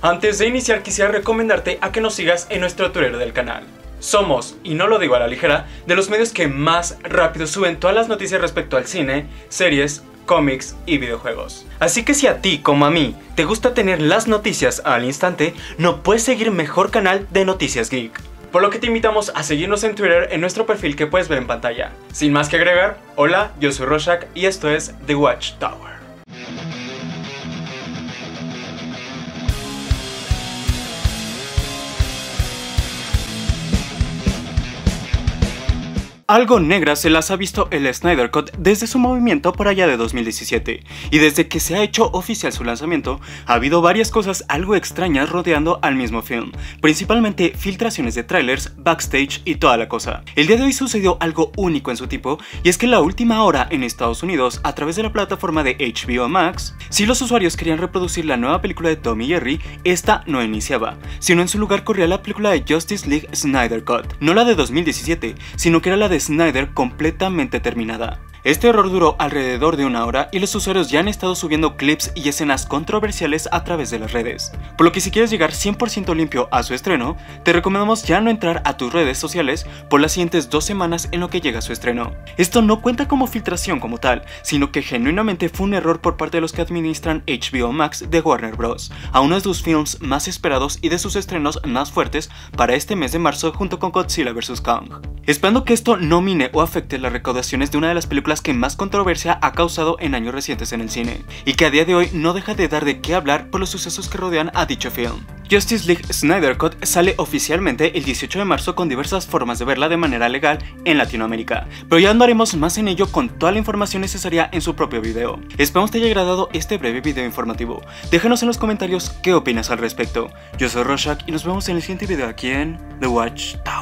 Antes de iniciar quisiera recomendarte a que nos sigas en nuestro Twitter del canal. Somos, y no lo digo a la ligera, de los medios que más rápido suben todas las noticias respecto al cine, series, cómics y videojuegos. Así que si a ti, como a mí, te gusta tener las noticias al instante, no puedes seguir mejor canal de Noticias Geek. Por lo que te invitamos a seguirnos en Twitter en nuestro perfil que puedes ver en pantalla. Sin más que agregar, hola, yo soy Rorschach y esto es The Watchtower. Algo negra se las ha visto el Snyder Cut desde su movimiento por allá de 2017, y desde que se ha hecho oficial su lanzamiento, ha habido varias cosas algo extrañas rodeando al mismo film, principalmente filtraciones de trailers, backstage y toda la cosa. El día de hoy sucedió algo único en su tipo, y es que la última hora en Estados Unidos, a través de la plataforma de HBO Max, si los usuarios querían reproducir la nueva película de Tom y Jerry, esta no iniciaba, sino en su lugar corría la película de Justice League Snyder Cut, no la de 2017, sino que era la de Snyder completamente terminada. Este error duró alrededor de una hora y los usuarios ya han estado subiendo clips y escenas controversiales a través de las redes. Por lo que si quieres llegar 100% limpio a su estreno, te recomendamos ya no entrar a tus redes sociales por las siguientes 2 semanas en lo que llega su estreno. Esto no cuenta como filtración como tal, sino que genuinamente fue un error por parte de los que administran HBO Max de Warner Bros., a uno de sus films más esperados y de sus estrenos más fuertes para este mes de marzo junto con Godzilla vs. Kong. Esperando que esto no mine o afecte las recaudaciones de una de las películas que más controversia ha causado en años recientes en el cine, y que a día de hoy no deja de dar de qué hablar por los sucesos que rodean a dicho film. Justice League Snyder Cut sale oficialmente el 18 de marzo con diversas formas de verla de manera legal en Latinoamérica, pero ya andaremos más en ello con toda la información necesaria en su propio video. Esperamos te haya agradado este breve video informativo. Déjanos en los comentarios qué opinas al respecto. Yo soy Rorschach y nos vemos en el siguiente video aquí en The Watchtower.